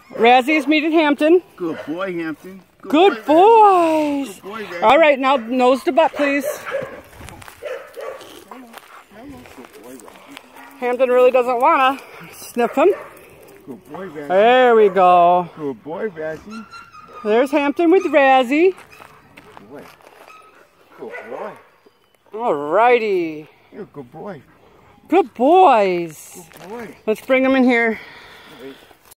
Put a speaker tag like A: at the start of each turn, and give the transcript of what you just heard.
A: Razzie's meeting Hampton.
B: Good boy, Hampton.
A: Good boys.
B: Good boy, Razzie.
A: All right, now nose to butt, please. Hampton really doesn't want to sniff him.
B: Good boy, Razzie.
A: There we go.
B: Good boy, Razzie.
A: There's Hampton with Razzie.
B: Good boy. Good boy.
A: All righty.
B: You're a good boy.
A: Good boys.
B: Good boy.
A: Let's bring them in here.
B: Wait.